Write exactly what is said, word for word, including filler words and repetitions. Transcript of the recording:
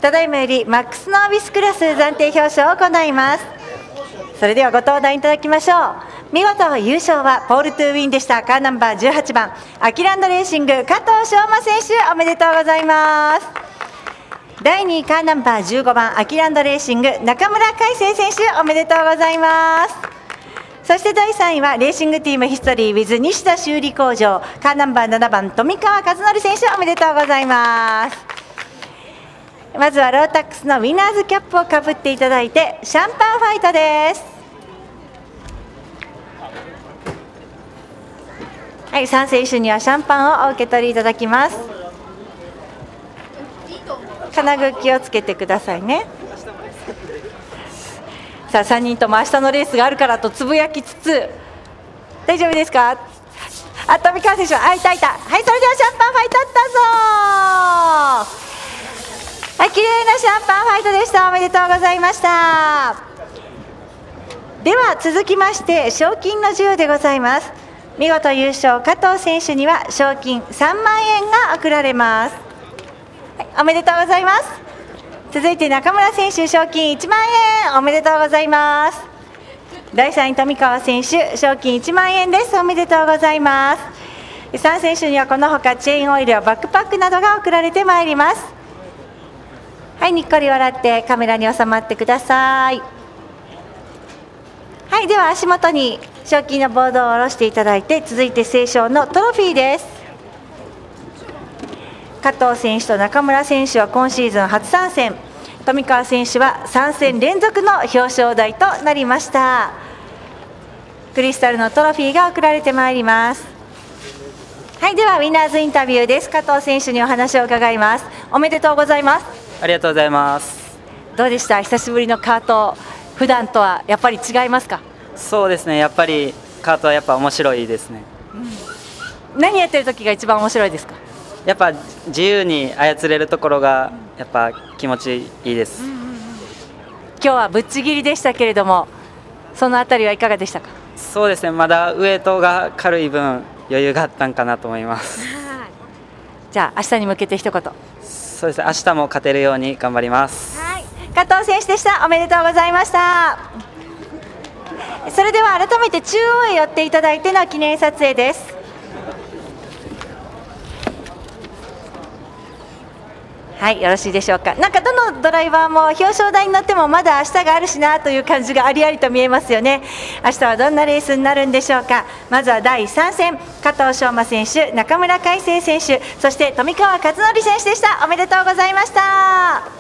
ただいまよりマックスノービスクラス暫定表彰を行います。それではご登壇いただきましょう。見事優勝はポールトゥーウィンでしたカーナンバーじゅうはちばんアキランドレーシング加藤翔馬選手、おめでとうございます。だいにいカーナンバーじゅうごばんアキランドレーシング中村海星選手、おめでとうございます。そしてだいさんいはレーシングティームヒストリー with 西田修理工場カーナンバーななばん富川和則選手、おめでとうございます。まずはロータックスのウィナーズキャップをかぶっていただいてシャンパンファイトです。はい、さん選手にはシャンパンをお受け取りいただきます。金具気をつけてくださいね。さあさんにんとも明日のレースがあるからとつぶやきつつ、大丈夫ですか。あ、富川選手、あ、いたいた。はい、それではシャンパンファイトだぞー。はい、綺麗なシャンパンファイトでした。おめでとうございました。では続きまして賞金の授与でございます。見事優勝加藤選手には賞金さんまんえんが贈られます。はい、おめでとうございます。続いて中村選手、賞金いちまんえん、おめでとうございます。だいさんい富川選手、賞金いちまんえんです。おめでとうございます。さん選手にはこのほかチェーンオイルやバックパックなどが贈られてまいります。はい、にっこり笑ってカメラに収まってください。はい、では足元に賞金のボードを下ろしていただいて、続いて斉唱のトロフィーです。加藤選手と中村選手は今シーズン初参戦、富川選手はさん戦連続の表彰台となりました。クリスタルのトロフィーが贈られてまいります。はい、ではウィナーズインタビューです。加藤選手にお話を伺います。おめでとうございます。 ありがとうございます。 どうでした、久しぶりのカート。普段とはやっぱり違いますか。 そうですね、やっぱりカートはやっぱ面白いですね。 うん、何やってる時が一番面白いですか。 やっぱ自由に操れるところがやっぱ気持ちいいです。うんうんうん、 今日はぶっちぎりでしたけれども、そのあたりはいかがでしたか。 そうですね、まだウエイトが軽い分余裕があったんかなと思います。 じゃあ明日に向けて一言。 そうですね、明日も勝てるように頑張ります。 はい、加藤選手でした。おめでとうございました。それでは改めて中央へ寄っていただいての記念撮影です。はい、よろしいでしょうか。なんかどのドライバーも表彰台に乗ってもまだ明日があるしなという感じがありありと見えますよね。明日はどんなレースになるんでしょうか。まずはだいさん戦、加藤翔馬選手、中村海星選手、そして富川和則選手でした。おめでとうございました。